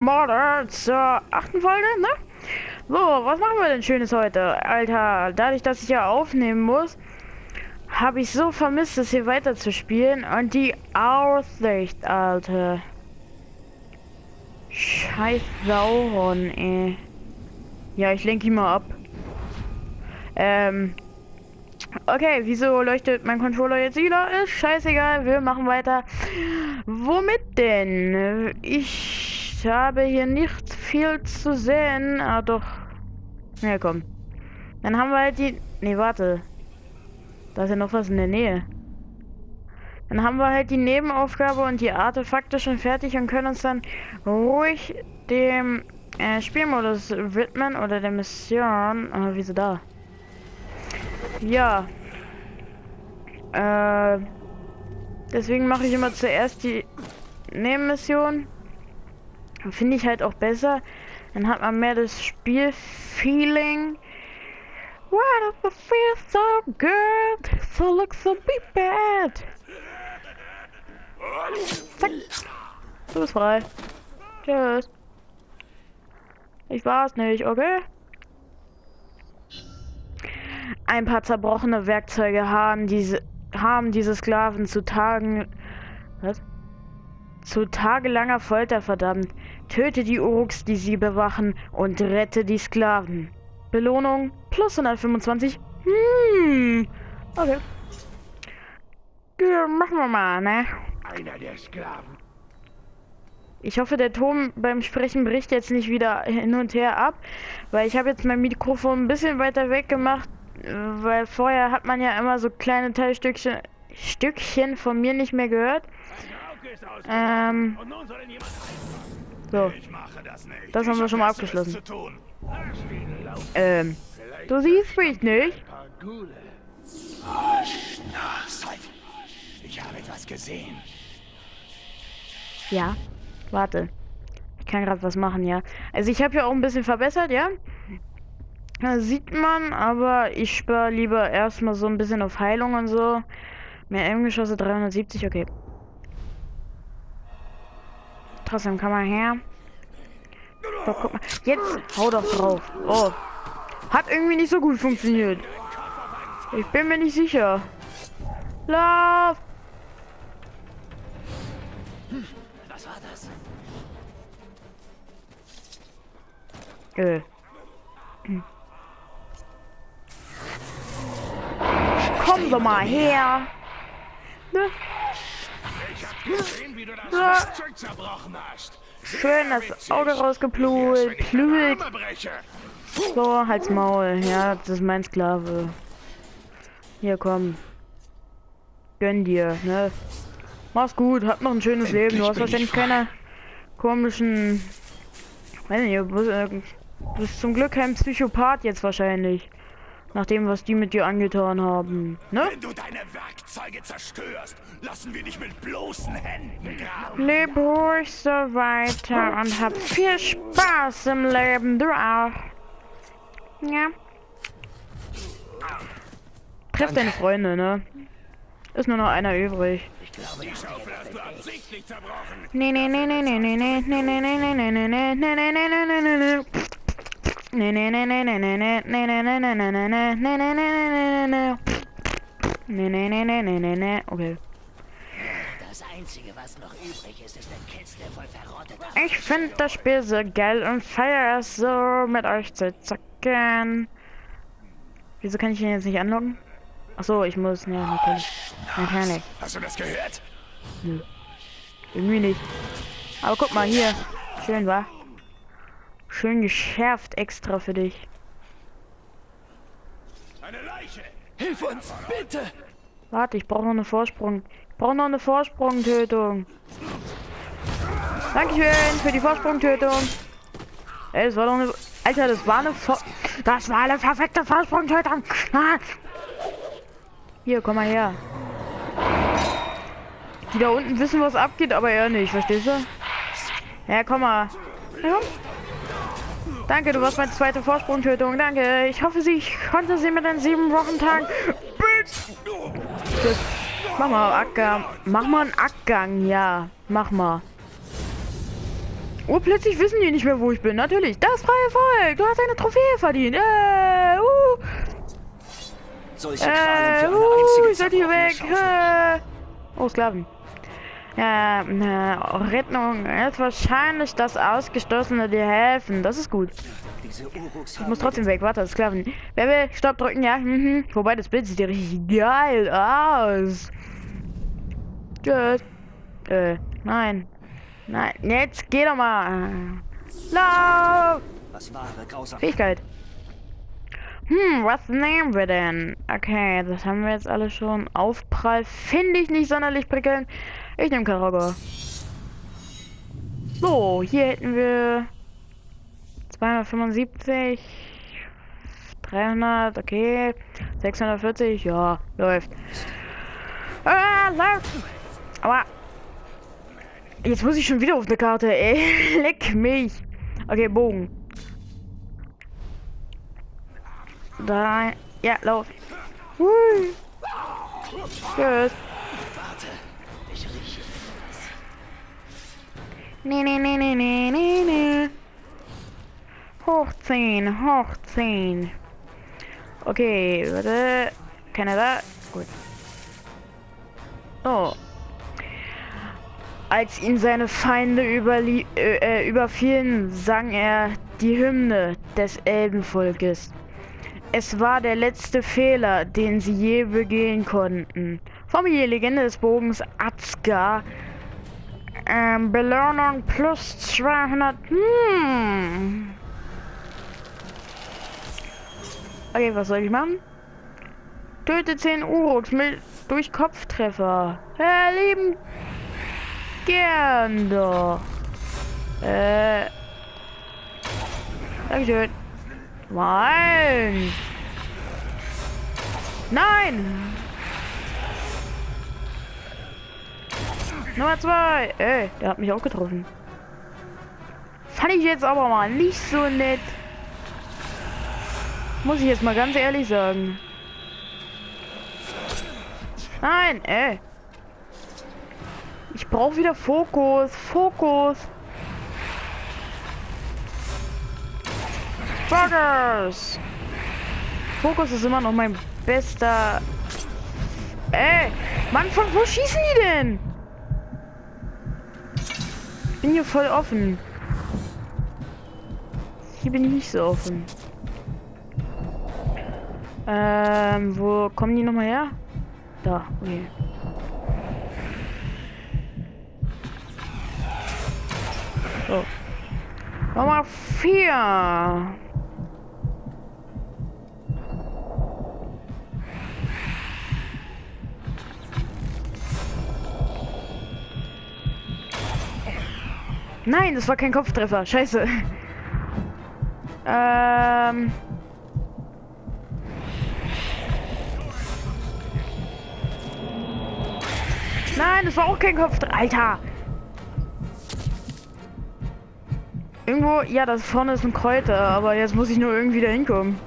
Morde zur 8. Folge, ne? So, was machen wir denn Schönes heute? Alter, dadurch, dass ich ja aufnehmen muss, habe ich so vermisst, es hier weiter zu spielen. Und die Aussicht, Alter. Scheiß Sauron, ey. Ja, ich lenke ihn mal ab. Okay, wieso leuchtet mein Controller jetzt wieder? Ist scheißegal, wir machen weiter. Womit denn? Ich habe hier nicht viel zu sehen. Ah, doch. Ja, komm. Dann haben wir halt die... Nee, warte. Da ist ja noch was in der Nähe. Dann haben wir halt die Nebenaufgabe und die Artefakte schon fertig und können uns dann ruhig dem Spielmodus widmen oder der Mission. Aber wieso da? Ja. Deswegen mache ich immer zuerst die Nebenmission. Finde ich halt auch besser. Dann hat man mehr das Spielfeeling. Why does it feel so good? So looks so be bad. Zack. Du bist frei. Tschüss. Ich war's nicht, okay? Ein paar zerbrochene Werkzeuge haben diese Sklaven zu tagelanger Folter verdammt. Töte die Uruks, die sie bewachen, und rette die Sklaven. Belohnung plus 125. Okay. Ja, machen wir mal, ne? Einer der Sklaven. Ich hoffe, der Ton beim Sprechen bricht jetzt nicht wieder hin und her ab, weil ich habe jetzt mein Mikrofon ein bisschen weiter weg gemacht, weil vorher hat man ja immer so kleine Teilstückchen von mir nicht mehr gehört. So. Das haben wir schon mal abgeschlossen. Du siehst mich nicht. Ich habe etwas gesehen. Ja, warte. Ich kann gerade was machen, ja. Also ich habe ja auch ein bisschen verbessert, ja. Das sieht man, aber ich spare lieber erstmal so ein bisschen auf Heilung und so. Mehr M-Geschosse 370, okay. Trotzdem kann man her. Doch, guck mal. Jetzt hau doch drauf. Oh. Hat irgendwie nicht so gut funktioniert. Ich bin mir nicht sicher. Lauf! Was war das? Komm doch mal her. Ne? Ich hab gesehen, wie du das Werkzeug zerbrochen hast. Schön das Auge rausgeplult. Plügelt. So, halt's Maul. Ja, das ist mein Sklave. Hier, komm. Gönn dir, ne? Mach's gut, hab noch ein schönes Leben. Du hast wahrscheinlich keine komischen... Weiß nicht, du bist zum Glück kein Psychopath jetzt wahrscheinlich. Nach dem, was die mit dir angetan haben, ne? Wenn du deine Werkzeuge zerstörst, lassen wir dich mit bloßen Händen graben. Leb ruhig so weiter und hab viel Spaß im Leben, du auch. Ja. Treff deine Freunde, ne? Ist nur noch einer übrig. Ich glaube, die Schaufel hast du absichtlich zerbrochen. Nee. Okay. Das Einzige, was noch übrig ist, ist ein Kiste voll verrotteter. Ich finde das Spiel so geil und feiere es so, mit euch zu zocken. Wieso kann ich ihn jetzt nicht anlocken? Ach so, ich muss. Ja, natürlich. Hast du das gehört? Nö. Irgendwie nicht. Aber guck mal hier. Schön, wa? Schön geschärft extra für dich. Eine Leiche! Hilf uns, bitte! Warte, ich brauche noch eine Vorsprung. Ich brauche noch eine Vorsprungtötung. Dankeschön für die Vorsprungtötung. Ey, das war doch eine... Alter, das war eine perfekte Vorsprungtötung. Ah. Hier, komm mal her. Die da unten wissen, was abgeht, aber er nicht, verstehst du? Ja, komm mal. Ja. Danke, du warst meine zweite Vorsprungtötung. Danke. Ich hoffe, ich konnte sie mit den 7-Wochen-Tagen. Mach mal Abgang. Mach mal einen Abgang, ja. Mach mal. Plötzlich wissen die nicht mehr, wo ich bin. Natürlich. Das freie Volk. Du hast eine Trophäe verdient. Solche Qualen für eine einzige Ich soll hier weg. zerbrochene Oh, Sklaven. Rettung ist wahrscheinlich, dass Ausgestoßene dir helfen. Das ist gut. Diese Uruks Ich muss trotzdem weg. Warte, Sklaven. Wer will? Stopp drücken, ja. Wobei, das Bild sieht ja richtig geil aus. Gut. Nein. Nein, jetzt geh doch mal. Lauf! Was wahre Grausamkeit. Fähigkeit. Was nehmen wir denn? Okay, das haben wir jetzt alle schon. Aufprall finde ich nicht sonderlich prickelnd. Ich nehme Karaga. So, hier hätten wir 275, 300, okay, 640, ja, läuft. Läuft! Aber jetzt muss ich schon wieder auf eine Karte, ey. Leck mich. Okay, Bogen. Da, ja, lauf. Hui. Gut. Warte, ich rieche. Nee. Hochziehen. Okay, warte. Keiner da? Gut. So. Als ihn seine Feinde überfielen, sang er die Hymne des Elbenvolkes. Es war der letzte Fehler, den sie je begehen konnten. Familienlegende des Bogens Azka. Belohnung plus 200. Okay, was soll ich machen? Töte 10 Uruks durch Kopftreffer. Lieben gern doch. Dankeschön. Nein! Nummer 2. Der hat mich auch getroffen. Fand ich jetzt aber mal nicht so nett. Muss ich jetzt mal ganz ehrlich sagen. Nein, ich brauche wieder Fokus. Buggers! Fokus ist immer noch mein bester. Mann, von wo schießen die denn? Ich bin hier voll offen. Hier bin ich nicht so offen. Wo kommen die nochmal her? Da, okay. So. Nummer 4. Nein, das war kein Kopftreffer. Scheiße. Nein, das war auch kein Kopftreffer. Alter. Irgendwo, ja, das vorne ist ein Kräuter, aber jetzt muss ich nur irgendwie da hinkommen.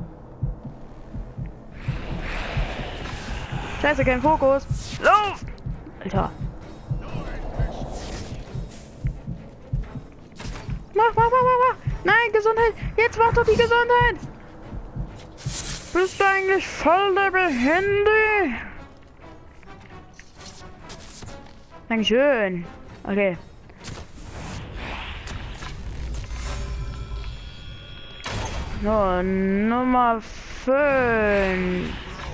Scheiße, kein Fokus. Lauf! Alter. Mach. Nein, Gesundheit. Jetzt mach doch die Gesundheit. Bist du eigentlich voll der Behände? Dankeschön. Okay. So, Nummer 5.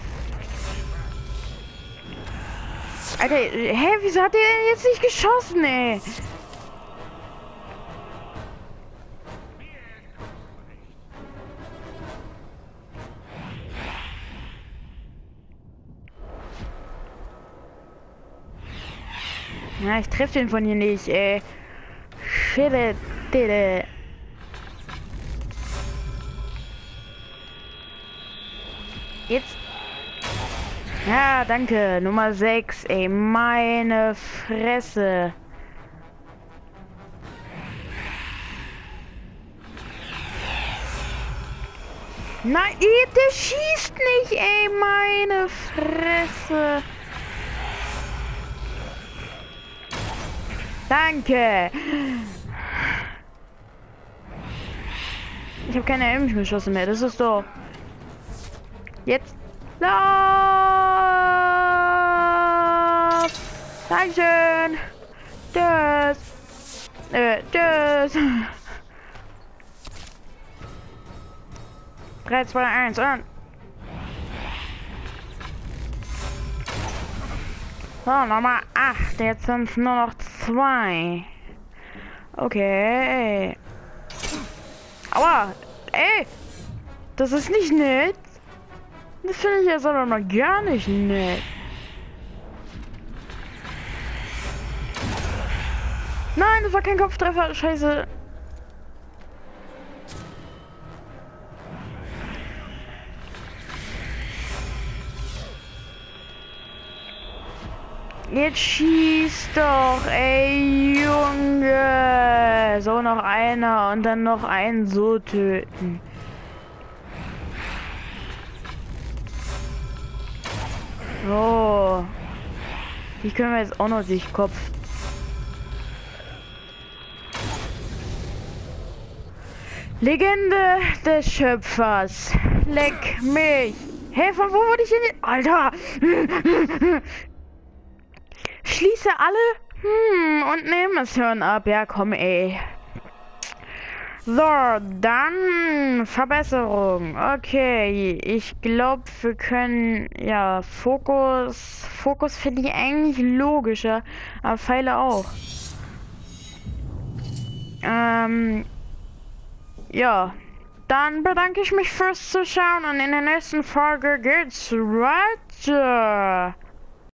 Alter, wieso hat der denn jetzt nicht geschossen, ey? Ja, ich treffe den von hier nicht, ey. Shit. Jetzt. Ja, danke. Nummer 6, ey. Meine Fresse. Nein, der schießt nicht, ey. Meine Fresse. Danke. Ich habe keine Elbengeschosse mehr. Das ist doch... Jetzt... Lauf! Dankeschön! Das... Das... 3, 2, 1 und... So, nochmal 8. Jetzt sind es nur noch 2. Okay. Aua! Ey! Das ist nicht nett. Das finde ich jetzt aber mal gar nicht nett. Nein, das war kein Kopftreffer. Scheiße. Jetzt schieß doch, ey Junge. So, noch einer und dann noch einen so töten. So. Die können wir jetzt auch noch durch Kopf. Legende des Schöpfers. Leck mich. Hey, von wo wurde ich denn? Alter. Schließe alle? Und nehme Mission ab. Ja, komm, ey. So, dann Verbesserung. Okay, ich glaube, wir können, ja, Fokus finde ich eigentlich logischer, aber Pfeile auch. Ja, dann bedanke ich mich fürs Zuschauen und in der nächsten Folge geht's weiter.